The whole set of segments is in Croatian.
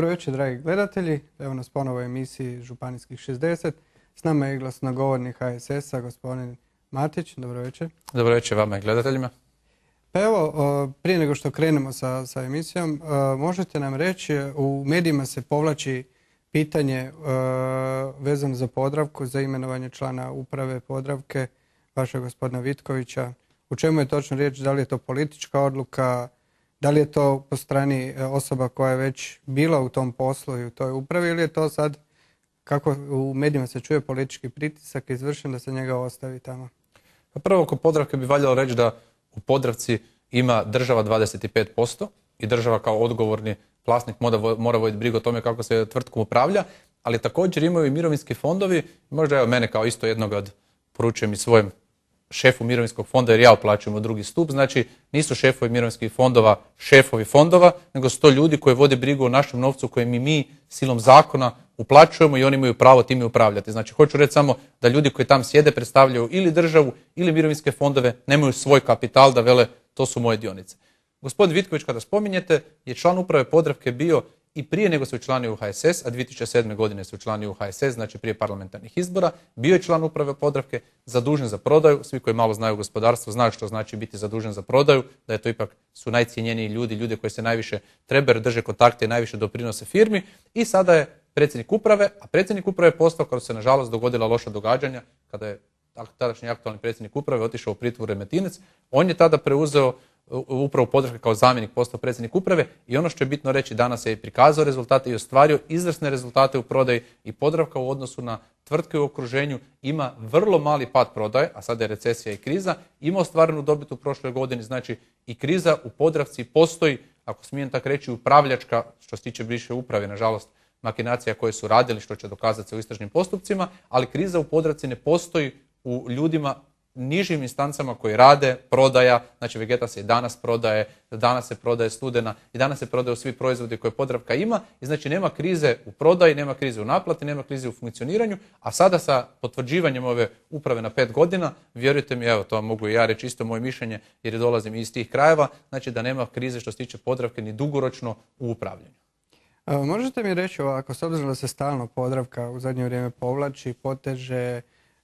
Dobro večer, dragi gledatelji. Evo nas ponovo u emisiji Županijskih 60. S nama je glasnogovornik HSS-a, gospodin Matić. Dobro večer. Dobro večer vama i gledateljima. Pa evo, prije nego što krenemo sa emisijom, možete nam reći, u medijima se povlači pitanje vezano za Podravku, za imenovanje člana uprave Podravke, vašeg gospodina Vitkovića. U čemu je točno riječ? Da li je to politička odluka? Da li je to po strani osoba koja je već bila u tom poslu i u toj upravi ili je to sad, kako u medijima se čuje, politički pritisak izvršen da se njega ostavi tamo? Pa prvo, oko Podravke bi valjalo reći da u Podravci ima država 25% i država kao odgovorni vlasnik mora voditi brigu o tome kako se tvrtkom upravlja, ali također imaju i mirovinski fondovi. Možda evo mene kao isto jednog od, poručujem i svojem šefu mirovinskog fonda jer ja uplaćujem u drugi stup, znači nisu šefovi mirovinskih fondova šefovi fondova, nego su to ljudi koji vode brigu o našem novcu kojem mi silom zakona uplaćujemo i oni imaju pravo time upravljati. Znači hoću reći samo da ljudi koji tam sjede predstavljaju ili državu ili mirovinske fondove, nemaju svoj kapital da vele to su moje dionice. Gospodin Vitković, kada spominjete, je član uprave Podravke bio i prije nego se učlanio u HSS, a 2007. godine se učlanio u HSS, znači prije parlamentarnih izbora, bio je član uprave Podravke, zadužen za prodaju. Svi koji malo znaju gospodarstvo znaju što znači biti zadužen za prodaju, da je to ipak su najcijenjeniji ljudi koji se najviše trebaju, drže kontakte i najviše doprinose firmi. I sada je predsjednik uprave, a predsjednik uprave je postao kada su se nažalost dogodila loša događanja, kada je tadašnji aktualni predsjednik uprave otišao u pritvor u Remetinec. On je tada preuzeo upravu Podravke kao zamjenik, postao predsjednik uprave i ono što je bitno reći, danas je i prikazao rezultate i ostvario izvrsne rezultate u prodaji i Podravka u odnosu na tvrtke u okruženju ima vrlo mali pad prodaje, a sada je recesija i kriza, ima ostvarenu dobit u prošloj godini, znači i kriza u Podravci postoji, ako smijem tako reći, upravljačka, što se tiče bivše uprave, nažalost, makinacija koje su radili, što će dokazati se u istražnim postupcima, ali kriza u Podravci ne postoji u ljudima nižim instancama koji rade, prodaja, znači Vegeta se i danas prodaje, danas se prodaje Studena i danas se prodaju svi proizvodi koje Podravka ima i znači nema krize u prodaji, nema krize u naplati, nema krize u funkcioniranju, a sada sa potvrđivanjem ove uprave na 5 godina, vjerujte mi, evo to vam mogu i ja reći isto moje mišljenje jer dolazim iz tih krajeva, znači da nema krize što se tiče Podravke ni dugoročno u upravljanju. Možete mi reći ovako, s obzirom da se stalno Podravka u zadnje vrijeme povlači, poteže,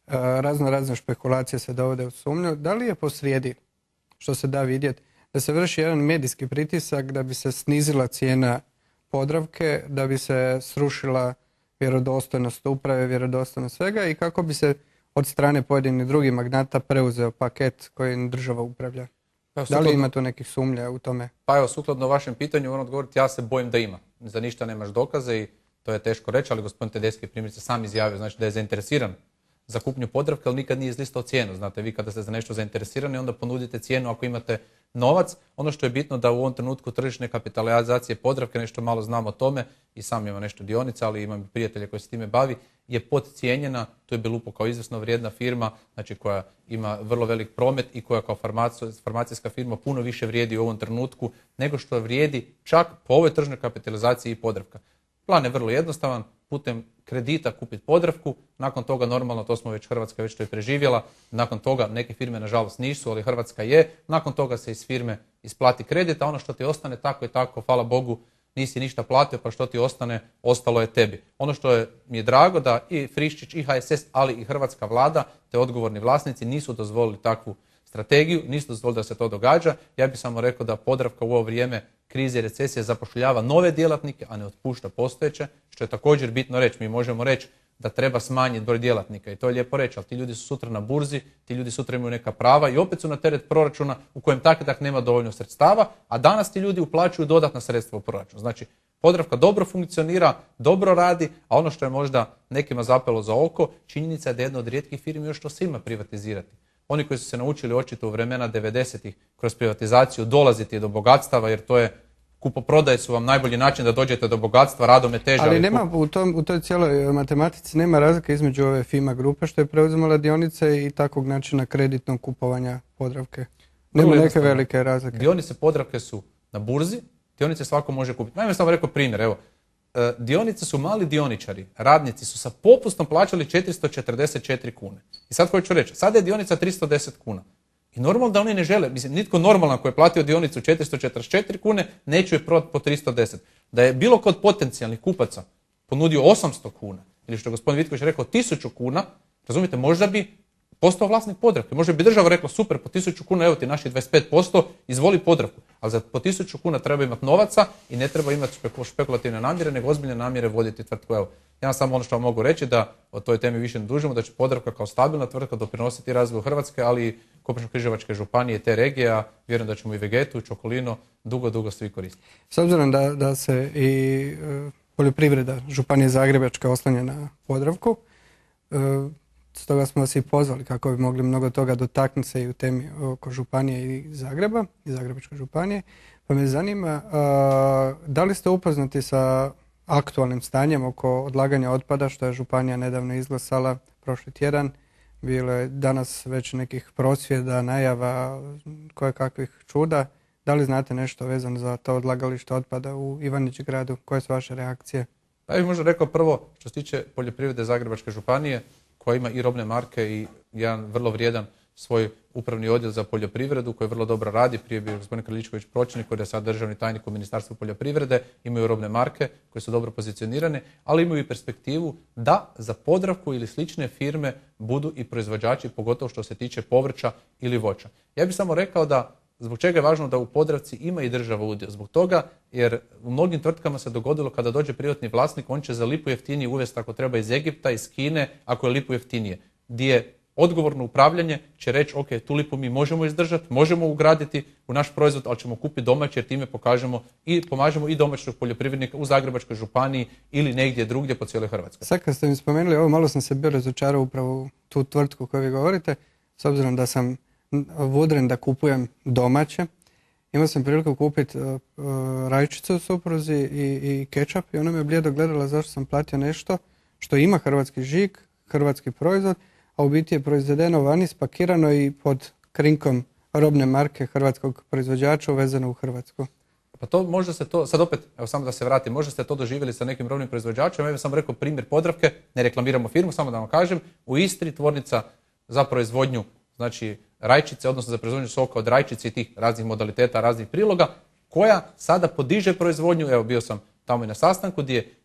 razne špekulacije se dovode u sumnju, da li je posrijedi, što se da vidjeti, da se vrši jedan medijski pritisak da bi se snizila cijena Podravke, da bi se srušila vjerodostojnost uprave, vjerodostojnost svega i kako bi se od strane pojedinih drugih magnata preuzeo paket koji država upravlja? Da li ima tu nekih sumnja u tome? Pa evo, sukladno vašem pitanju, moram odgovoriti, ja se bojim da ima. Za ništa nemaš dokaze i to je teško reći, ali gospodin Tedeschi primjerice sam izjavio, znači da je zainteresiran za kupnju Podravke, ali nikad nije izlistao cijenu. Znate, vi kada ste za nešto zainteresirani, onda ponudite cijenu ako imate novac. Ono što je bitno da u ovom trenutku tržišne kapitalizacije Podravke, nešto malo znam o tome, i sam imam nešto dionica, ali imam prijatelja koji se time bavi, je podcijenjena. To je Belupo kao izvrsno vrijedna firma, znači koja ima vrlo velik promet i koja kao farmacijska firma puno više vrijedi u ovom trenutku nego što vrijedi čak po ovoj tržnoj kapitalizaciji i Podravka. Plan je vrlo jednostavan, putem kredita kupiti Podravku, nakon toga normalno, to smo Hrvatska već to je preživjela, nakon toga neke firme nažalost nisu, ali Hrvatska je, nakon toga se iz firme isplati kredit, a ono što ti ostane tako i tako, hvala Bogu, nisi ništa platio, pa što ti ostane, ostalo je tebi. Ono što mi je drago da i Friščić i HSS, ali i hrvatska vlada, te odgovorni vlasnici nisu dozvolili takvu strategiju, nisu dozvolili da se to događa. Ja bih samo rekao da Podravka u ovo vrijeme krize i recesije zapošljava nove djelatnike, a ne otpušta postojeće, što je također bitno reći. Mi možemo reći da treba smanjiti broj djelatnika i to je lijepo reći, ali ti ljudi su sutra na burzi, ti ljudi sutra imaju neka prava i opet su na teret proračuna u kojem tak nema dovoljno sredstava, a danas ti ljudi uplaćuju dodatna sredstva u proračun. Znači, Podravka dobro funkcionira, dobro radi, a ono što je možda nekima zapelo za oko, činjenica je da je jedna od rijetkih firmi još to svima privatizirati. Oni koji su se naučili očito u vremena 90-ih kroz privatizaciju dolaziti do bogatstava, jer to je kupoprodaje su vam najbolji način da dođete do bogatstva, radom je teže. Ali nema u toj cijeloj matematici nema razlike između ove FIMA grupe što je preuzimala dionice i takvog načina kreditnog kupovanja Podravke. Nema neke velike razlike. Dionice Podravke su na burzi, dionice svako može kupiti. Naime, sam rekao primjer, evo, dionice su mali dioničari, radnici su sa popustom plaćali 444 kune. I sad hoću reći, sada je dionica 310 kuna. I normalno da oni ne žele, mislim, nitko normalan koji je platio dionicu 444 kune, neće je prodati po 310. Da je bilo kod potencijalnih kupaca ponudio 800 kuna, ili što je gospodin Vitković rekao 1000 kuna, razumijete, možda bi postao vlasnik Podravke. Možda bi država rekla super, po 1000 kuna, evo ti naših 25%, izvoli Podravku. Ali za po 1000 kuna treba imati novaca i ne treba imati špekulativne namjere, nego ozbiljne namjere voditi tvrtku. Evo, ja samo ono što vam mogu reći da o toj temi više ne dužimo, da će Podravka kao stabilna tvrtka doprinositi razvoju Hrvatske, ali i Koprivničko-križevačke županije i te regije, a vjerujem da ćemo i Vegetu, i Čokolino dugo svi koristiti. S obzirom da se i poljoprivreda Županije Zagrebačke oslanja na Podravku, stoga smo vas i pozvali kako bi mogli mnogo toga dotaknuti se i u temi oko županije i Zagreba, i Zagrebačke županije. Pa me zanima, da li ste upoznati sa aktualnim stanjem oko odlaganja otpada, što je županija nedavno izglasala prošli tjedan? Bilo je danas već nekih prosvjeda, najava, kojekakvih čuda. Da li znate nešto vezano za to odlagalište otpada u Ivanić Gradu? Koje su vaše reakcije? Ja bih možda rekao prvo što se tiče poljoprivrede Zagrebačke županije, koja ima i robne marke i jedan vrlo vrijedan svoj upravni odjel za poljoprivredu koji vrlo dobro radi. Prije bio gospodin Kraljičković pročelnik koji je sad državni tajnik u Ministarstvu poljoprivrede, imaju robne marke koje su dobro pozicionirane, ali imaju i perspektivu da za Podravku ili slične firme budu i proizvođači, pogotovo što se tiče povrća ili voća. Ja bih samo rekao da zbog čega je važno da u Podravci ima i država udio? Zbog toga jer u mnogim tvrtkama se dogodilo kada dođe privatni vlasnik, on će za lipu jeftinije uvesti ako treba iz Egipta, iz Kine, ako je lipu jeftinije. Gdje odgovorno upravljanje će reći ok, tu lipu mi možemo izdržati, možemo ugraditi u naš proizvod, ali ćemo kupiti domaće jer time pokažemo i pomažemo i domaćeg poljoprivrednika u Zagrebačkoj županiji ili negdje drugdje po cijeloj Hrvatskoj. Sad kad ste mi spomenuli ovo, malo sam se bio razočarao upravo u tu tvrtku koju vi govorite, s obzirom da sam vodren da kupujem domaće. Imao sam priliku kupiti rajčicu u supruzi i kečap i ona me blijedo gledala zašto sam platio nešto što ima hrvatski žig, hrvatski proizvod, a u biti je proizvedeno vani, spakirano i pod krinkom robne marke hrvatskog proizvođača uvezano u Hrvatsku. Pa to možda se to, sad opet, evo samo da se vratim, možda ste to doživjeli sa nekim robnim proizvođačem, ja bih samo rekao primjer Podravke, ne reklamiramo firmu, samo da vam kažem, u Istri tvornica za proizvodnju, znači rajčice, odnosno za proizvodnju soka od rajčice i tih raznih modaliteta, raznih priloga, koja sada podiže proizvodnju, evo bio sam tamo i na sastanku, gdje je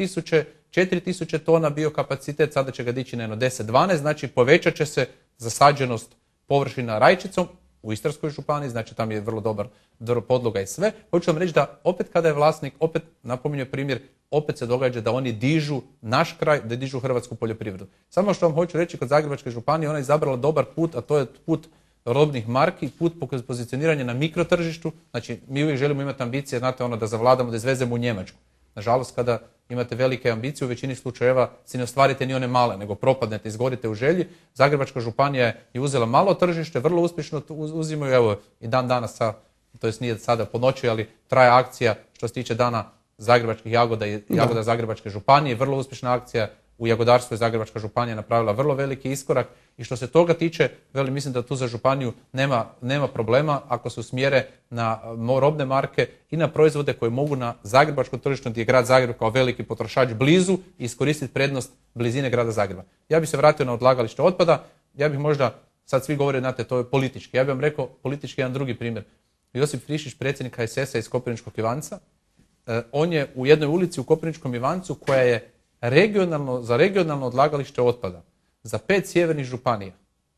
4000 tona bio kapacitet, sada će ga dići na 10-12, znači povećat će se zasađenost površina rajčicom u Istarskoj županiji, znači tam je vrlo dobar podloga i sve. Hoću vam reći da opet kada je vlasnik, opet napominje primjer, opet se događa da oni dižu naš kraj, da dižu hrvatsku poljoprivredu. Samo što vam hoću reći, kod Zagrebačke županije ona je izabrala dobar put, a to je put robnih marki, put pozicioniranja na mikrotržištu. Znači mi uvijek želimo imati ambicije, znate ono da zavladamo, da izvezemo u Njemačku. Nažalost, kada imate velike ambicije, u većini slučajeva si ne ostvarite ni one male, nego propadnete, izgorite u želji. Zagrebačka županija je uzela malo tržište, vrlo uspješno uzimaju, evo i dan danas, to jest nije sada po noći, ali traje akcija što se tiče dana zagrebačkih jagoda i jagoda Zagrebačke županije, vrlo uspješna akcija. U jagodarstvu je Zagrebačka županija napravila vrlo veliki iskorak i što se toga tiče, mislim da tu za županiju nema problema ako se usmjere na robne marke i na proizvode koje mogu na zagrebačkom tržištu, gdje je grad Zagreb kao veliki potrošač blizu, i iskoristiti prednost blizine grada Zagreba. Ja bih se vratio na odlagalište otpada, ja bih možda, sad svi govore, znate, to je politički. Ja bih vam rekao politički jedan drugi primjer. Josip Friščić, predsjednik HSS-a iz Koprivničkog Ivanca, on je u jednoj ulici u Koprivničkom Ivancu koja je za regionalno odlagalište otpada za 5 sjevernih županija.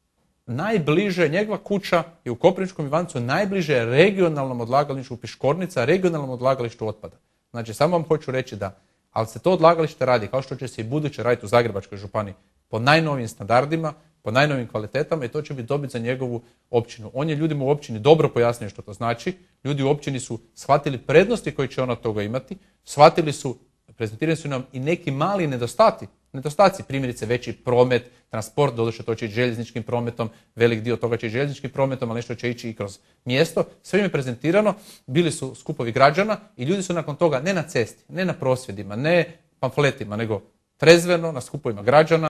Najbliže, njegova kuća je u Koprivničkom Ivancu, najbliže regionalnom odlagalištu Piškornica, regionalnom odlagalištu otpada. Znači, samo vam hoću reći da, ali se to odlagalište radi, kao što će se i buduće raditi u Zagrebačkoj županiji, po najnovijim standardima, po najnovim kvalitetama, i to će biti dobit za njegovu općinu. On je ljudima u općini dobro pojasnio što to znači. Ljudi u općini su shvatili prednosti koje će on od toga imati, shvatili su, prezentirani su nam i neki mali nedostaci, primjerice veći promet, transport, doduše to će ići željezničkim prometom, velik dio toga će ići željezničkim prometom, ali nešto će ići i kroz mjesto. Sve im je prezentirano, bili su skupovi građana i ljudi su nakon toga ne na cesti, ne na prosvjedima, ne pamfletima, nego trezveno na skupovima građana